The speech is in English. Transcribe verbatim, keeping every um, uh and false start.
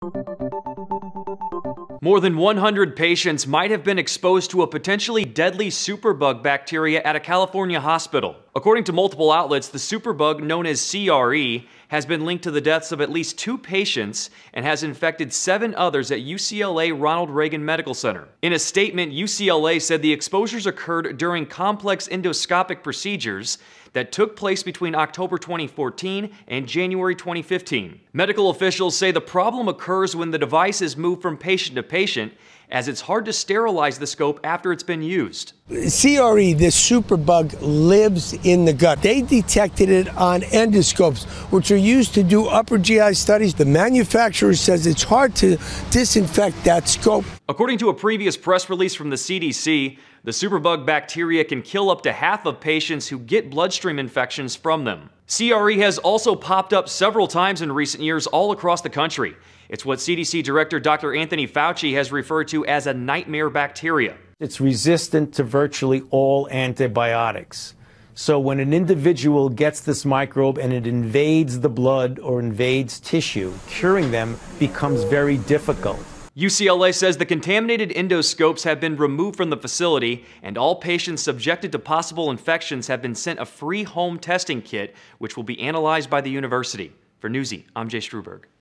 More than one hundred patients might have been exposed to a potentially deadly superbug bacteria at a California hospital. According to multiple outlets, the superbug, known as C R E, has been linked to the deaths of at least two patients and has infected seven others at U C L A Ronald Reagan Medical Center. In a statement, U C L A said the exposures occurred during complex endoscopic procedures that took place between October twenty fourteen and January twenty fifteen. Medical officials say the problem occurs when the device is moved from patient to patient, as it's hard to sterilize the scope after it's been used. C R E, this superbug, lives in the gut. They detected it on endoscopes, which are used to do upper G I studies. The manufacturer says it's hard to disinfect that scope. According to a previous press release from the C D C, the superbug bacteria can kill up to half of patients who get bloodstream infections from them. C R E has also popped up several times in recent years all across the country. It's what C D C Director Doctor Anthony Fauci has referred to as a nightmare bacteria. It's resistant to virtually all antibiotics. So when an individual gets this microbe and it invades the blood or invades tissue, curing them becomes very difficult. U C L A says the contaminated endoscopes have been removed from the facility, and all patients subjected to possible infections have been sent a free home testing kit, which will be analyzed by the university. For Newsy, I'm Jay Struberg.